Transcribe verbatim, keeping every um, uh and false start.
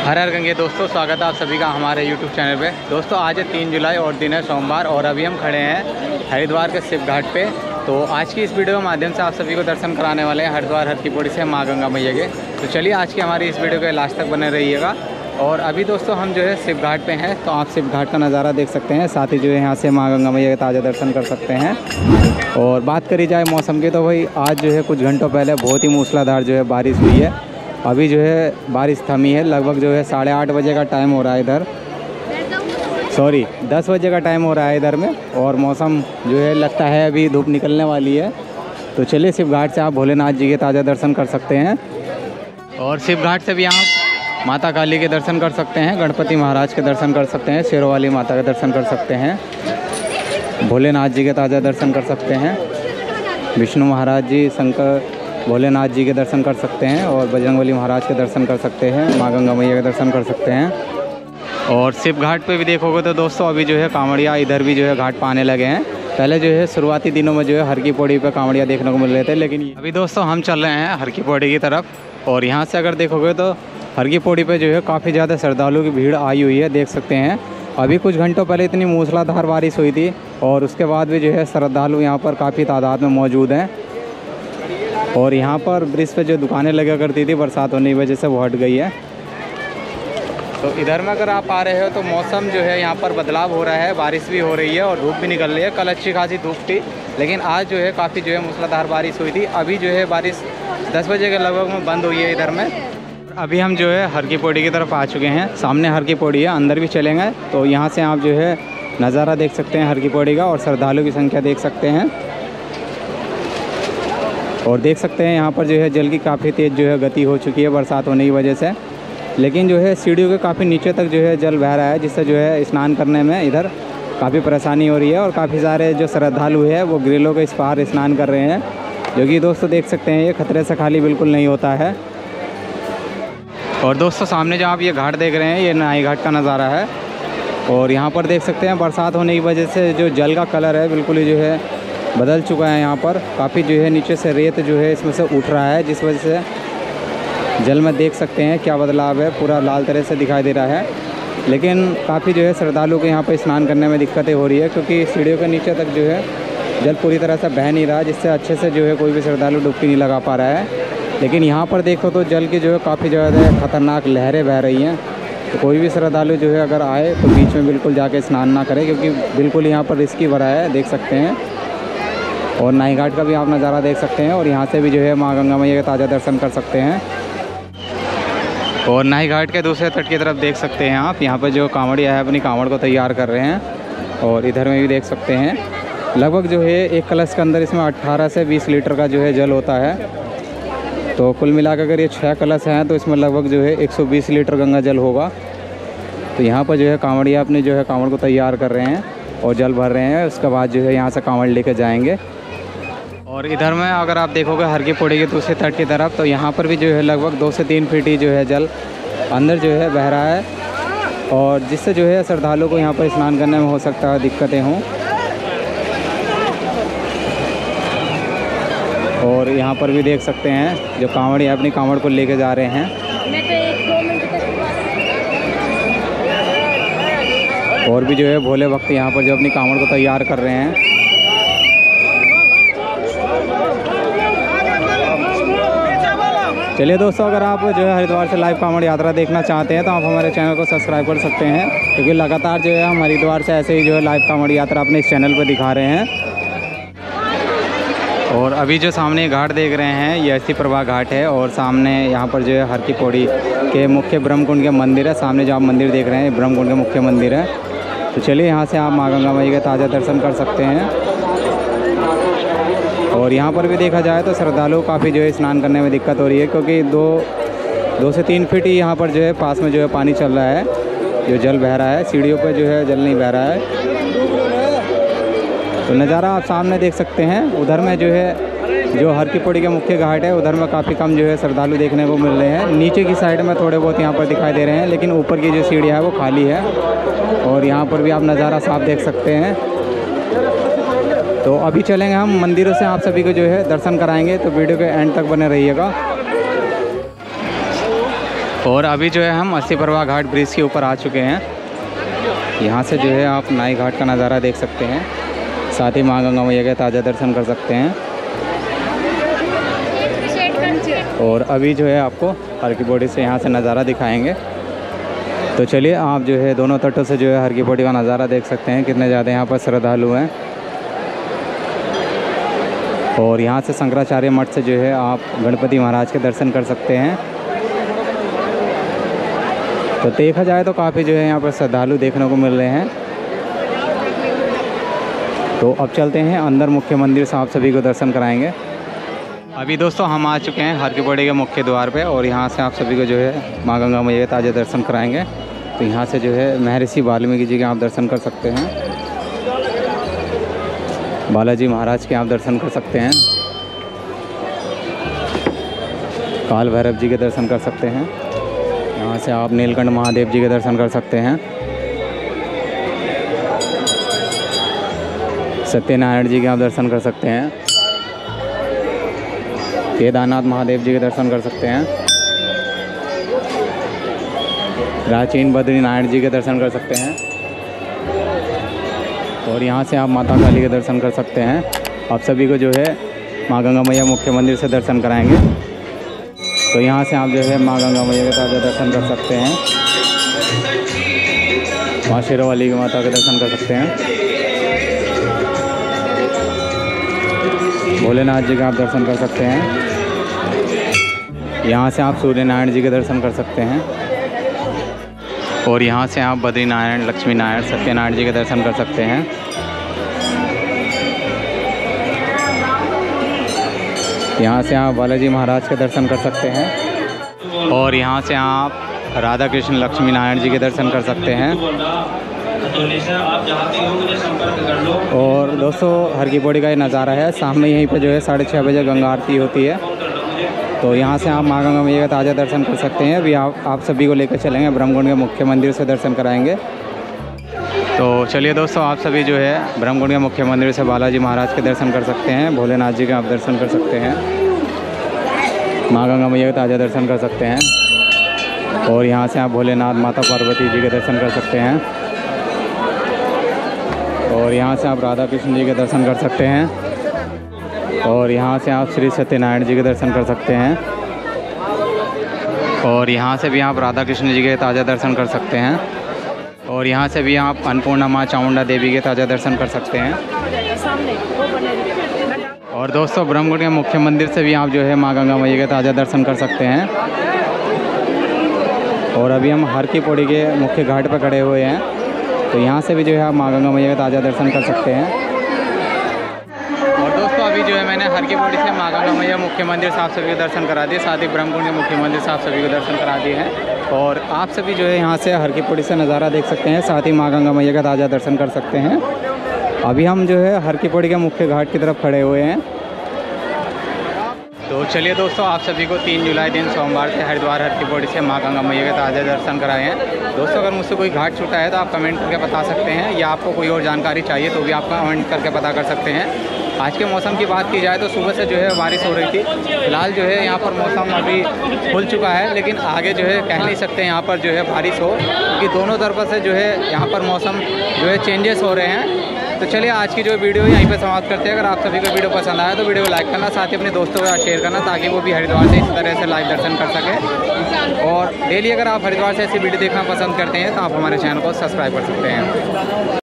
हर हर गंगे दोस्तों, स्वागत है आप सभी का हमारे यूट्यूब चैनल पे। दोस्तों आज है तीन जुलाई और दिन है सोमवार और अभी हम खड़े हैं हरिद्वार के शिव घाट पे। तो आज की इस वीडियो के माध्यम से आप सभी को दर्शन कराने वाले हैं हरिद्वार हर की पौड़ी से माँ गंगा मैया के। तो चलिए आज की हमारी इस वीडियो के लास्ट तक बने रहिएगा। और अभी दोस्तों हम जो है शिव घाट पे हैं, तो आप शिव घाट का नज़ारा देख सकते हैं, साथ ही जो है यहाँ से माँ गंगा मैया के ताज़ा दर्शन कर सकते हैं। और बात करी जाए मौसम की, तो भाई आज जो है कुछ घंटों पहले बहुत ही मूसलाधार जो है बारिश हुई है। अभी जो है बारिश थमी है, लगभग जो है साढ़े आठ बजे का टाइम हो रहा है इधर, सॉरी दस बजे का टाइम हो रहा है इधर में। और मौसम जो है लगता है अभी धूप निकलने वाली है। तो चलिए शिव घाट से आप भोलेनाथ जी के ताज़ा दर्शन कर सकते हैं। और शिव घाट से भी आप माता काली के दर्शन कर सकते हैं, गणपति महाराज के दर्शन कर सकते हैं, शेरों वाली माता के दर्शन कर सकते हैं, भोलेनाथ जी के ताज़ा दर्शन कर सकते हैं, विष्णु महाराज जी, शंकर भोलेनाथ जी के दर्शन कर सकते हैं, और बजरंगबली महाराज के दर्शन कर सकते हैं, माँ गंगा मैया के दर्शन कर सकते हैं। और शिव घाट पे भी देखोगे तो दोस्तों अभी जो है कांवड़िया इधर भी जो है घाट पर आने लगे हैं। पहले जो है शुरुआती दिनों में जो है हर की पौड़ी पे कांवड़िया देखने को मिल रहे थे, लेकिन अभी दोस्तों हम चल रहे हैं हर की पौड़ी की तरफ। और यहाँ से अगर देखोगे तो हर की पौड़ी पे जो है काफ़ी ज़्यादा श्रद्धालुओं की भीड़ आई हुई है, देख सकते हैं। अभी कुछ घंटों पहले इतनी मूसलाधार बारिश हुई थी और उसके बाद भी जो है श्रद्धालु यहाँ पर काफ़ी तादाद में मौजूद हैं। और यहाँ पर ब्रिज पे जो दुकानें लगा करती थी बरसात होने की वजह से वो हट गई है। तो इधर में अगर आप आ रहे हो तो मौसम जो है यहाँ पर बदलाव हो रहा है, बारिश भी हो रही है और धूप भी निकल रही है। कल अच्छी खासी धूप थी, लेकिन आज जो है काफ़ी जो है मूसलाधार बारिश हुई थी। अभी जो है बारिश दस बजे के लगभग में बंद हुई है इधर में। अभी हम जो है हर की पौड़ी की तरफ आ चुके हैं, सामने हर की पौड़ी है, अंदर भी चलेंगे। तो यहाँ से आप जो है नज़ारा देख सकते हैं हर की पौड़ी का, और श्रद्धालुओं की संख्या देख सकते हैं। और देख सकते हैं यहाँ पर जो है जल की काफ़ी तेज़ जो है गति हो चुकी है बरसात होने की वजह से, लेकिन जो है सीढ़ियों के काफ़ी नीचे तक जो है जल बह रहा है, जिससे जो है स्नान करने में इधर काफ़ी परेशानी हो रही है। और काफ़ी सारे जो श्रद्धालु हैं वो ग्रिलों के इस पार स्नान कर रहे हैं, जो कि दोस्तों देख सकते हैं ये खतरे से खाली बिल्कुल नहीं होता है। और दोस्तों सामने जो आप ये घाट देख रहे हैं, ये नाई घाट का नज़ारा है। और यहाँ पर देख सकते हैं बरसात होने की वजह से जो जल का कलर है बिल्कुल ही जो है बदल चुका है। यहाँ पर काफ़ी जो है नीचे से रेत जो है इसमें से उठ रहा है, जिस वजह से जल में देख सकते हैं क्या बदलाव है, पूरा लाल तरह से दिखाई दे रहा है। लेकिन काफ़ी जो है श्रद्धालुओं को यहाँ पर स्नान करने में दिक्कतें हो रही है, क्योंकि सीढ़ियों के नीचे तक जो है जल पूरी तरह से बह नहीं रहा, जिससे अच्छे से जो है कोई भी श्रद्धालु डुबकी नहीं लगा पा रहा है। लेकिन यहाँ पर देखो तो जल की जो है काफ़ी ज़्यादा खतरनाक लहरें बह रही हैं। तो कोई भी श्रद्धालु जो है अगर आए तो बीच में बिल्कुल जाके स्नान ना करें, क्योंकि बिल्कुल यहाँ पर रिस्की भरा है, देख सकते हैं। और नाई घाट का भी आप नज़ारा देख सकते हैं, और यहाँ से भी जो है माँ गंगा मैया के ताज़ा दर्शन कर सकते हैं। और नाई घाट के दूसरे तट की तरफ देख सकते हैं आप, यहाँ पर जो कांवड़िया है अपनी कांवड़ को तैयार कर रहे हैं। और इधर में भी देख सकते हैं लगभग जो है एक कलश के अंदर इसमें अट्ठारह से बीस लीटर का जो है जल होता है। तो कुल मिलाकर अगर ये छः कलश हैं तो इसमें लगभग जो है एक सौ बीस लीटर गंगा जल होगा। तो यहाँ पर जो है कांवड़िया अपनी जो है कांवड़ को तैयार कर रहे हैं और जल भर रहे हैं, उसके बाद जो है यहाँ से कांवड़ लेकर जाएंगे। और इधर में अगर आप देखोगे हर की पौड़ी के दूसरे तट की तरफ, तो यहाँ पर भी जो है लगभग दो से तीन फीट ही जो है जल अंदर जो है बह रहा है, और जिससे जो है श्रद्धालुओं को यहाँ पर स्नान करने में हो सकता है दिक्कतें हों। और यहाँ पर भी देख सकते हैं जो कांवड़ है अपनी कांवड़ को लेके जा रहे हैं। और भी जो है भोले भक्त यहाँ पर जो अपनी कांवड़ को तैयार कर रहे हैं। चलिए दोस्तों, अगर आप जो है हरिद्वार से लाइव कांवड़ यात्रा देखना चाहते हैं तो आप हमारे चैनल को सब्सक्राइब कर सकते हैं, क्योंकि लगातार जो है हम हरिद्वार से ऐसे ही जो है लाइव कांवड़ यात्रा अपने इस चैनल पर दिखा रहे हैं। और अभी जो सामने घाट देख रहे हैं ये अस्सी प्रवाह घाट है, और सामने यहाँ पर जो है हर की पौड़ी के मुख्य ब्रह्मकुंड के मंदिर है। सामने जो आप मंदिर देख रहे हैं ब्रह्मकुंड के मुख्य मंदिर है। तो चलिए यहाँ से आप माँ गंगा मैया के ताज़ा दर्शन कर सकते हैं। और यहाँ पर भी देखा जाए तो श्रद्धालु काफ़ी जो है स्नान करने में दिक्कत हो रही है, क्योंकि दो दो से तीन फीट ही यहाँ पर जो है पास में जो है पानी चल रहा है, जो जल बह रहा है। सीढ़ियों पर जो है जल नहीं बह रहा है। तो नज़ारा आप सामने देख सकते हैं। उधर में जो है जो हर की पौड़ी के मुख्य घाट है, उधर में काफ़ी कम जो है श्रद्धालु देखने को मिल रहे हैं। नीचे की साइड में थोड़े बहुत यहाँ पर दिखाई दे रहे हैं, लेकिन ऊपर की जो सीढ़ियाँ है वो खाली है। और यहाँ पर भी आप नज़ारा साफ देख सकते हैं। तो अभी चलेंगे हम मंदिरों से, आप सभी को जो है दर्शन कराएंगे, तो वीडियो के एंड तक बने रहिएगा। और अभी जो है हम अस्सी प्रवाह घाट ब्रिज के ऊपर आ चुके हैं। यहाँ से जो है आप नाई घाट का नज़ारा देख सकते हैं, साथ ही माँ गंगा मैया के ताज़ा दर्शन कर सकते हैं। और अभी जो है आपको हर की पौड़ी से यहाँ से नज़ारा दिखाएंगे। तो चलिए आप जो है दोनों तटों से जो है हर की पौड़ी का नज़ारा देख सकते हैं, कितने ज़्यादा यहाँ पर श्रद्धालु हैं। और यहाँ से शंकराचार्य मठ से जो है आप गणपति महाराज के दर्शन कर सकते हैं। तो देखा जाए तो काफ़ी जो है यहाँ पर श्रद्धालु देखने को मिल रहे हैं। तो अब चलते हैं अंदर मुख्य मंदिर से, आप सभी को दर्शन कराएंगे। अभी दोस्तों हम आ चुके हैं हर की पौड़ी के मुख्य द्वार पे और यहाँ से आप सभी को जो है माँ गंगा मैया के ताज़ा दर्शन कराएंगे। तो यहाँ से जो है महर्षि वाल्मीकि जी के आप दर्शन कर सकते हैं, बालाजी महाराज के आप दर्शन कर सकते हैं, काल भैरव जी के दर्शन कर सकते हैं। यहाँ से आप नीलकंठ महादेव जी के दर्शन कर सकते हैं, सत्यनारायण जी के आप दर्शन कर सकते हैं, केदारनाथ महादेव जी के दर्शन कर सकते हैं, प्राचीन बद्रीनारायण जी के दर्शन कर सकते हैं। और यहाँ से आप माता काली के दर्शन कर सकते हैं। आप सभी को जो है माँ गंगा मैया मुख्य मंदिर से दर्शन कराएंगे। तो यहाँ से आप जो है माँ गंगा मैया के ताज़ा दर्शन कर सकते हैं, माँ शेरावाली की माता के दर्शन कर सकते हैं, भोलेनाथ जी का आप दर्शन कर सकते हैं। यहाँ से आप सूर्य नारायण जी के दर्शन कर सकते हैं। और यहाँ से आप बद्रीनारायण, लक्ष्मी नारायण, सत्यनारायण जी के दर्शन कर सकते हैं। यहाँ से आप बालाजी महाराज के दर्शन कर सकते हैं। और यहाँ से आप राधा कृष्ण लक्ष्मी नारायण जी के दर्शन कर सकते हैं। और दोस्तों हर की पौड़ी का ये नज़ारा है, सामने यहीं पे जो है साढ़े छः बजे गंगा आरती होती है। तो यहाँ से आप माँ गंगा मैया का ताज़ा दर्शन कर सकते हैं। अभी आप आप सभी को लेकर चलेंगे ब्रह्मकुंड के मुख्य मंदिर से दर्शन कराएंगे। तो चलिए दोस्तों आप सभी जो है ब्रह्मकुंड के मुख्य मंदिर से बालाजी महाराज के दर्शन कर सकते हैं, भोलेनाथ जी के आप दर्शन कर सकते हैं, माँ गंगा मैया का ताज़ा दर्शन कर सकते हैं। और यहाँ से आप भोलेनाथ, माता पार्वती जी के दर्शन कर सकते हैं। और यहाँ से आप राधा कृष्ण जी के दर्शन कर सकते हैं। और यहाँ से आप श्री सत्यनारायण जी के दर्शन कर सकते हैं। और यहाँ से भी आप राधा कृष्ण जी के ताज़ा दर्शन कर सकते हैं। और यहाँ से भी आप अन्नपूर्णा माँ चामुंडा देवी के ताज़ा दर्शन कर सकते हैं। और दोस्तों ब्रह्मकुंड के मुख्य मंदिर से भी आप जो है माँ गंगा मैया के ताज़ा दर्शन कर सकते हैं। और अभी हम हर की पौड़ी के मुख्य घाट पर खड़े हुए हैं। तो यहाँ से भी जो है आप माँ गंगा मैया का ताज़ा दर्शन कर सकते हैं। और दोस्तों अभी जो है मैंने हर की पौड़ी से माँ गंगा मैया मुख्य मंदिर से आप सभी को दर्शन करा दिए, साथ ही ब्रह्मकुंड के मुख्य मंदिर से आप सभी को दर्शन करा दिए हैं। और आप सभी जो है यहाँ से हर की पौड़ी से नज़ारा देख सकते हैं, साथ ही माँ गंगा मैया का ताज़ा दर्शन कर सकते हैं। अभी हम जो है हर की पौड़ी के मुख्य घाट की तरफ खड़े हुए हैं। तो चलिए दोस्तों आप सभी को तीन जुलाई दिन सोमवार से हरिद्वार हर की पौड़ी से माँ गंगा मैया के ताज़ा दर्शन कराए हैं। दोस्तों अगर मुझसे कोई घाट छूटा है तो आप कमेंट करके बता सकते हैं, या आपको कोई और जानकारी चाहिए तो भी आप कमेंट करके पता कर सकते हैं। आज के मौसम की बात की जाए तो सुबह से जो है बारिश हो रही थी, फिलहाल जो है यहाँ पर मौसम अभी खुल चुका है, लेकिन आगे जो है कह नहीं सकते यहाँ पर जो है बारिश हो, क्योंकि दोनों तरफ से जो है यहाँ पर मौसम जो है चेंजेस हो रहे हैं। तो चलिए आज की जो वीडियो यहीं पे समाप्त करते हैं। अगर आप सभी को वीडियो पसंद आया तो वीडियो को लाइक करना, साथ ही अपने दोस्तों के साथ शेयर करना, ताकि वो भी हरिद्वार से इस तरह से लाइव दर्शन कर सकें। और डेली अगर आप हरिद्वार से ऐसी वीडियो देखना पसंद करते हैं तो आप हमारे चैनल को सब्सक्राइब कर सकते हैं।